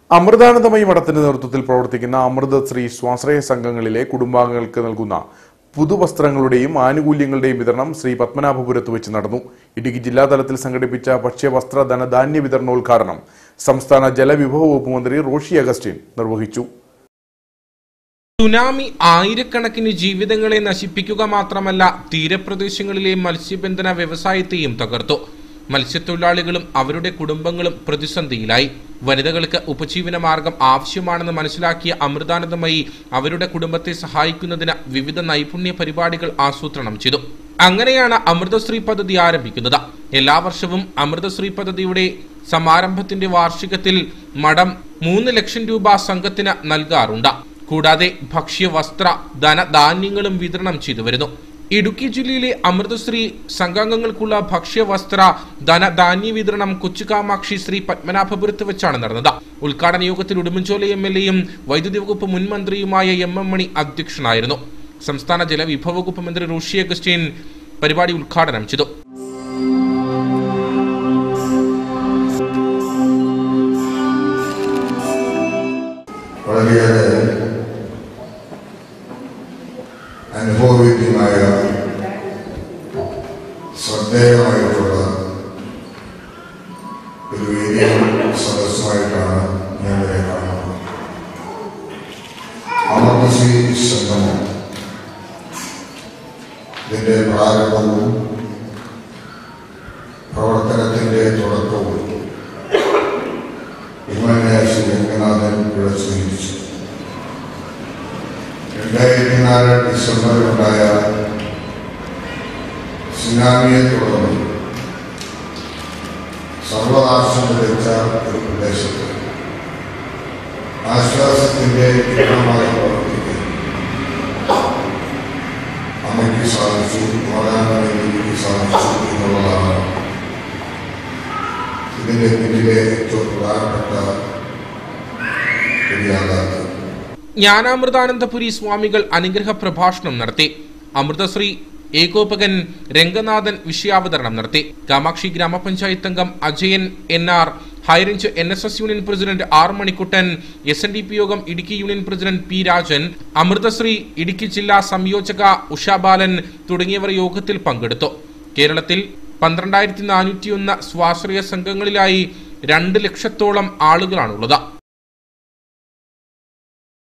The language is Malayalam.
അമൃതാനന്ദമയി മഠത്തിന്റെ നേതൃത്വത്തിൽ പ്രവർത്തിക്കുന്ന അമൃതശ്രീ സ്വാശ്രയ സംഘങ്ങളിലെ കുടുംബാംഗങ്ങൾക്ക് നൽകുന്ന പുതുവസ്ത്രങ്ങളുടെയും ആനുകൂല്യങ്ങളുടെയും വിതരണം ശ്രീ പത്മനാഭപുരത്ത് വെച്ച് നടന്നു. ഇടുക്കി ജില്ലാതലത്തിൽ സംഘടിപ്പിച്ച ഭക്ഷ്യവസ്ത്ര ധനധാന്യ വിതരണോദ്ഘാടനം സംസ്ഥാന ജലവിഭവ വകുപ്പ് മന്ത്രി റോഷി അഗസ്റ്റിൻ നിർവഹിച്ചു. സുനാമി ആയിരക്കണക്കിന് ജീവിതങ്ങളെ നശിപ്പിക്കുക മാത്രമല്ല തീരപ്രദേശങ്ങളിലെ മത്സ്യബന്ധന വ്യവസായത്തെയും തകർത്തു. മത്സ്യത്തൊഴിലാളികളും അവരുടെ കുടുംബങ്ങളും പ്രതിസന്ധിയിലായി. വനിതകൾക്ക് ഉപജീവന മാർഗം ആവശ്യമാണെന്ന് മനസ്സിലാക്കിയ അമൃതാനന്ദമയി അവരുടെ കുടുംബത്തെ സഹായിക്കുന്നതിന് വിവിധ നൈപുണ്യ പരിപാടികൾ ആസൂത്രണം ചെയ്തു. അങ്ങനെയാണ് അമൃതശ്രീ പദ്ധതി ആരംഭിക്കുന്നത്. എല്ലാ വർഷവും അമൃതശ്രീ പദ്ധതിയുടെ സമാരംഭത്തിന്റെ വാർഷികത്തിൽ മഠം 3 ലക്ഷം രൂപ സംഘത്തിന് നൽകാറുണ്ട്. കൂടാതെ ഭക്ഷ്യവസ്ത്ര ധനധാന്യങ്ങളും വിതരണം ചെയ്തു വരുന്നു. ഇടുക്കി ജില്ലയിലെ അമൃതശ്രീ സംഘാംഗങ്ങൾക്കുള്ള ഭക്ഷ്യവസ്ത്ര ധനധാന്യ വിതരണം കൊച്ചുകാമാക്ഷി ശ്രീ പത്മനാഭപുരത്ത് വെച്ചാണ് നടന്നത്. ഉദ്ഘാടന യോഗത്തിൽ ഉടുമ്പൻചോല എംഎൽഎയും വൈദ്യുതി വകുപ്പ് മുൻ മന്ത്രിയുമായ എം.എം. മണി അധ്യക്ഷനായിരുന്നു. സംസ്ഥാന ജലവിഭവ വകുപ്പ് മന്ത്രി റോഷി അഗസ്റ്റിൻ പരിപാടി ഉദ്ഘാടനം ചെയ്തു. അനുഭവവേദ്യമായ ശ്രദ്ധേയമായിട്ടുള്ള ഒരു വേദിയ സദസ്സുമായിട്ടാണ് ഞാൻ വരെ കാണുന്നത്. അമൃതശ്രീ സംഗമം ഇതിന്റെ പ്രാരംഭവും പ്രവർത്തനത്തിന്റെ തുടക്കവും ശ്രീ രംഗനാഥൻ ഇവിടെ സൂചിപ്പിച്ചു. 2004 ഡിസംബറിലുണ്ടായ സുനാമിയെ തുടർന്ന് സർവനാശം വിതച്ച ഒരു പ്രദേശത്ത് ആശ്വാസത്തിന്റെ കിരണമായി പ്രവർത്തിക്കാൻ അമ്മയ്ക്ക് സാധിച്ചു, മാതാവിനെ സാധിച്ചു എന്നുള്ളതാണ് ഇതിന്റെ പിന്നിലെ ഏറ്റവും പ്രധാനപ്പെട്ട ഒരു യാഥാർത്ഥ്യം. ജ്ഞാനാമൃതാനന്ദപുരി സ്വാമികൾ അനുഗ്രഹ പ്രഭാഷണം നടത്തി. അമൃതശ്രീ ഏകോപകൻ രംഗനാഥൻ വിഷയാവതരണം നടത്തി. കാമാക്ഷി ഗ്രാമപഞ്ചായത്ത് അംഗം Ajayan NR, high range NSS union president R. Manikuttan, SNDP യോഗം Idukki union president P. Rajan, Amritasree Idukki ജില്ലാ സംയോജക ഉഷാബാലൻ തുടങ്ങിയവർ യോഗത്തിൽ പങ്കെടുത്തു. കേരളത്തിൽ 12,401 സ്വാശ്രയ സംഘങ്ങളിലായി 2 ലക്ഷത്തോളം ആളുകളാണുള്ളത്.